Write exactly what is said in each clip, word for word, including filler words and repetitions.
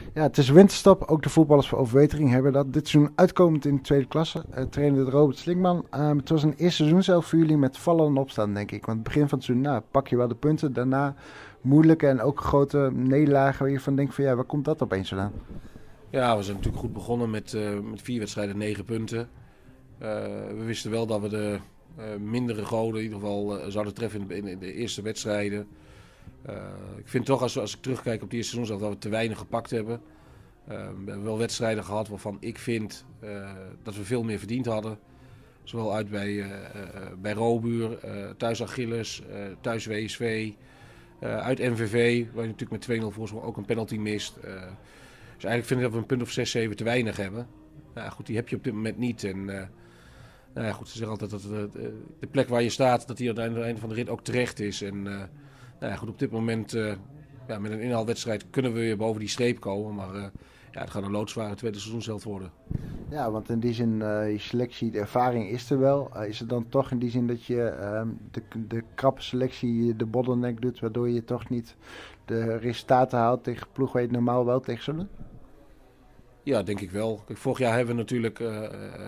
Ja, het is winterstop. Ook de voetballers van Overwetering hebben dat dit seizoen uitkomend in de tweede klasse. Uh, trainde Robert Slinkman. Um, het was een eerste seizoen zelf voor jullie met vallen en opstaan, denk ik. Want het begin van het seizoen, nou, pak je wel de punten. Daarna moeilijke en ook grote nederlagen waar je van denkt van ja, waar komt dat opeens vandaan? Ja, we zijn natuurlijk goed begonnen met, uh, met vier wedstrijden, negen punten. Uh, we wisten wel dat we de uh, mindere goden in ieder geval uh, zouden treffen in de, in de eerste wedstrijden. Uh, ik vind toch, als, als ik terugkijk op het eerste seizoen, dat we te weinig gepakt hebben. Uh, we hebben wel wedstrijden gehad waarvan ik vind uh, dat we veel meer verdiend hadden. Zowel uit bij, uh, uh, bij Robuur, uh, thuis Achilles, uh, thuis W S V, uh, uit M V V, waar je natuurlijk met twee nul voorsprong ook een penalty mist. Uh, dus eigenlijk vind ik dat we een punt of zes, zeven te weinig hebben. Nou goed, die heb je op dit moment niet. En, uh, nou ja, goed, ze zeggen altijd dat de, de plek waar je staat, dat die aan het einde van de rit ook terecht is. En, uh, nou ja, goed, op dit moment, uh, ja, met een inhaalwedstrijd kunnen we weer boven die streep komen. Maar uh, ja, het gaat een loodzware tweede seizoenshelft worden. Ja, want in die zin, uh, je selectie, de ervaring is er wel. Uh, is het dan toch in die zin dat je uh, de, de krappe selectie de bottleneck doet, waardoor je toch niet de resultaten haalt tegen ploeg waar je normaal wel tegen zullen? Ja, denk ik wel. Kijk, vorig jaar hebben we natuurlijk uh, uh,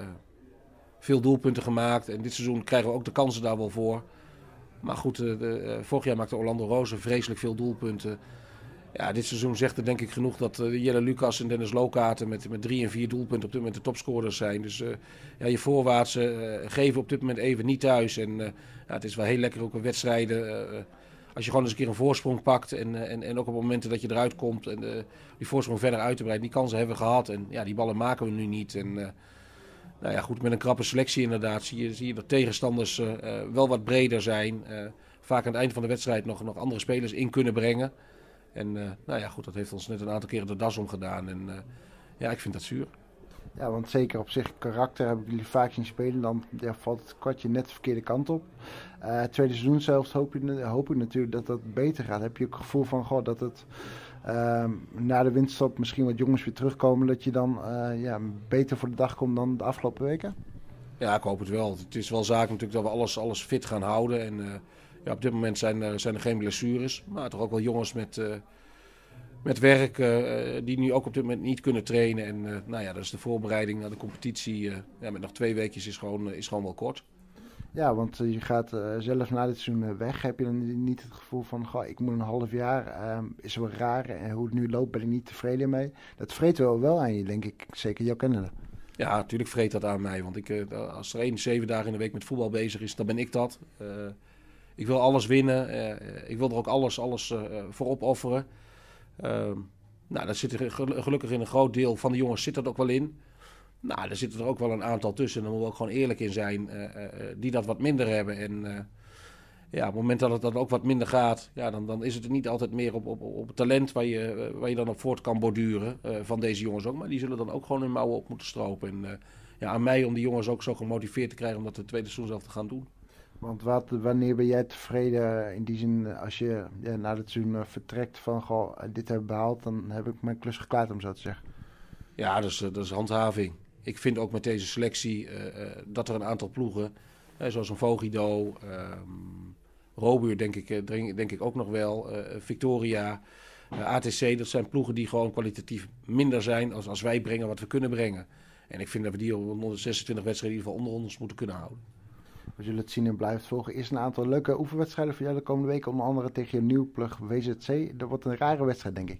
veel doelpunten gemaakt. En dit seizoen krijgen we ook de kansen daar wel voor. Maar goed, uh, de, uh, vorig jaar maakte Orlando Rozen vreselijk veel doelpunten. Ja, dit seizoen zegt er denk ik genoeg dat uh, Jelle Lucas en Dennis Lokaten met, met drie en vier doelpunten op dit moment de topscorers zijn. Dus uh, ja, je voorwaartse uh, geven op dit moment even niet thuis. En uh, ja, het is wel heel lekker ook in wedstrijden. Uh, als je gewoon eens een keer een voorsprong pakt en, en, en ook op momenten dat je eruit komt en uh, die voorsprong verder uit te breiden. Die kansen hebben we gehad en ja, die ballen maken we nu niet. En, uh, nou ja, goed, met een krappe selectie inderdaad zie je, zie je dat tegenstanders uh, wel wat breder zijn. Uh, vaak aan het eind van de wedstrijd nog, nog andere spelers in kunnen brengen. En uh, nou ja, goed, dat heeft ons net een aantal keren de das omgedaan. En uh, ja, ik vind dat zuur. Ja, want zeker op zich karakter heb ik jullie vaak zien spelen. Dan ja, valt het kwartje net de verkeerde kant op. Uh, tweede seizoen zelfs hoop, je, hoop ik natuurlijk dat dat beter gaat. Heb je ook het gevoel van goh, dat het uh, na de winterstop misschien wat jongens weer terugkomen. Dat je dan uh, ja, beter voor de dag komt dan de afgelopen weken? Ja, ik hoop het wel. Het is wel zaak natuurlijk dat we alles, alles fit gaan houden. En uh, ja, op dit moment zijn er, zijn er geen blessures. Maar toch ook wel jongens met... Uh, Met werk uh, die nu ook op dit moment niet kunnen trainen. En uh, nou ja, dat is de voorbereiding naar de competitie. Uh, ja, met nog twee weekjes is gewoon, uh, is gewoon wel kort. Ja, want uh, je gaat uh, zelf na dit seizoen weg. Heb je dan niet het gevoel van, goh, ik moet een half jaar, uh, is wel raar. En hoe het nu loopt ben ik niet tevreden mee. Dat vreet wel wel aan je, denk ik. Zeker jouw kennende. Ja, natuurlijk vreet dat aan mij. Want ik, uh, als er één zeven dagen in de week met voetbal bezig is, dan ben ik dat. Uh, ik wil alles winnen. Uh, ik wil er ook alles, alles uh, voor opofferen. Uh, nou, daar zit er gelukkig in een groot deel van de jongens zit dat ook wel in. Nou, daar zitten er ook wel een aantal tussen, daar moeten we ook gewoon eerlijk in zijn, uh, uh, die dat wat minder hebben. En uh, ja, op het moment dat het dan ook wat minder gaat, ja, dan, dan is het niet altijd meer op, op, op het talent waar je, waar je dan op voort kan borduren uh, van deze jongens ook. Maar die zullen dan ook gewoon hun mouwen op moeten stropen. En uh, ja, aan mij om die jongens ook zo gemotiveerd te krijgen om dat de tweede seizoen zelf te gaan doen. Want wat, wanneer ben jij tevreden in die zin, als je ja, na het seizoen uh, vertrekt van, goh, dit heb ik behaald, dan heb ik mijn klus geklaard, om zo te zeggen. Ja, dat is, dat is handhaving. Ik vind ook met deze selectie uh, uh, dat er een aantal ploegen, uh, zoals een Vogido, uh, Robuur denk ik, uh, denk, denk ik ook nog wel, uh, Victoria, uh, A T C, dat zijn ploegen die gewoon kwalitatief minder zijn als, als wij brengen wat we kunnen brengen. En ik vind dat we die onder zesentwintig wedstrijden in ieder geval onder ons moeten kunnen houden. We zullen het zien en blijven volgen. Eerst een aantal leuke oefenwedstrijden voor jou de komende weken. Onder andere tegen je nieuwe plug W Z C. Dat wordt een rare wedstrijd, denk ik.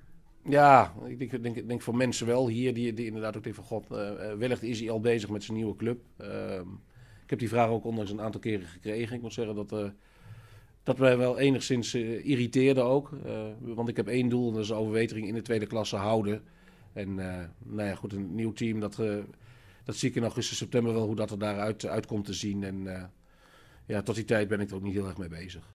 Ja, ik denk, denk, denk voor mensen wel hier die, die inderdaad ook denken van god, uh, wellicht is hij al bezig met zijn nieuwe club. Uh, ik heb die vraag ook ondanks een aantal keren gekregen. Ik moet zeggen dat, uh, dat mij wel enigszins uh, irriteerde ook. Uh, want ik heb één doel en dat is de overwetering in de tweede klasse houden. En uh, nou ja, goed, een nieuw team, dat, uh, dat zie ik in augustus, september wel hoe dat er daaruit uit komt te zien. En uh, ja, tot die tijd ben ik er ook niet heel erg mee bezig.